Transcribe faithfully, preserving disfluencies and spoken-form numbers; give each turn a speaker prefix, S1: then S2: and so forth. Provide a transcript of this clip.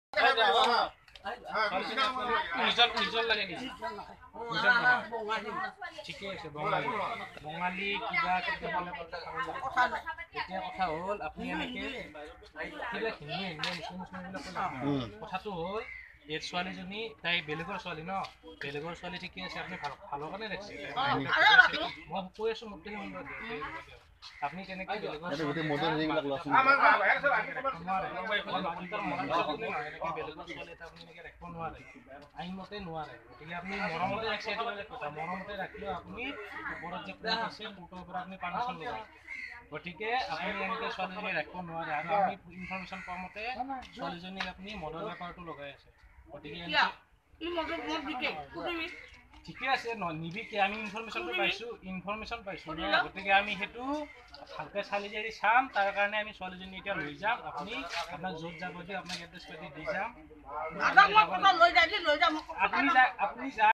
S1: উজ্জ্বল উজ্জ্বল লাগে নেকি? ঠিকে আছে বঙালী বঙালী কিবা এতিয়া কথা হ'ল আপুনি এনেকে কথাটো হ'ল এই ছোৱালীজনী তাই বেলেগৰ ছোৱালী ন বেলেগৰ ছোৱালী ঠিকে আছে আপুনি ভাল ভালৰ কাৰণে ৰাখিছে মই কৈ আছো মোক আপনি কেনেকে বেলেগৰ ছোৱালী মদৰ ৰিংবিলাক লচোন আমাৰ বেলেগৰ ছোৱালী এটা আপুনি এনেকে ৰাখিব নোৱাৰে আইনমতে নোৱাৰে গতিকে আপুনি মৰমতে ৰাখিছে এইটো বেলেগ কথা মৰমতে ৰাখিলেও আপুনি ওপৰত যে কোৰ্ট আছে কোৰ্টৰ পৰা আপুনি পাৰ্মিশ্যন ল'ব গতিকে আপুনি এনেকে ছোৱালীজনী ৰাখিব নোৱাৰে আৰু আমি ইনফৰমেশ্যন পোৱা মতে ছোৱালীজনীক আপুনি মদৰ বেপাৰটো লগাই আছে গতিকে ঠিকে আছে ন নিবিকে আমি ইনফৰমেশ্যনটো পাইছো ইনফৰমেশ্যন পাইছো গতিকে আমি সেইটো ভালকে চালি জাৰি চাম তাৰ কাৰণে আমি ছোৱালীজনী এতিয়া লৈ যাম আপুনি আপোনাক য'ত যাব দিয়ক আপোনাক এড্ৰেছ পাতি দি যাম আপুনি আপুনি